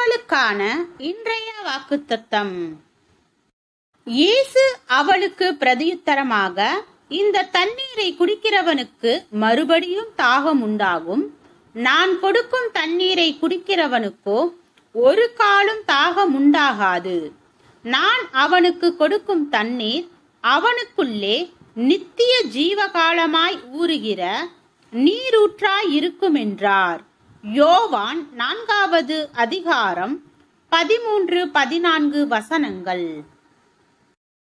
உங்களுக்கான இன்றைய வாக்குத்தத்தம். இயேசு அவளுக்கு பிரதியுத்தரமாக, இந்த தண்ணீரை குடிக்கிறவனுக்கு மறுபடியும் தாகம் உண்டாகும். நான் கொடுக்கும் தண்ணீரை குடிக்கிறவனுக்கோ ஒரு காலும் தாகம் உண்டாகாது. நான் அவனுக்கு கொடுக்கும் தண்ணீர் அவனுக்குள்ளே நித்திய ஜீவகாலமாய் ஊறுகிற நீரூற்றாய் இருக்கும் என்றார். யோவான் 4வது அதிகாரம் 13-14 வசனங்கள்.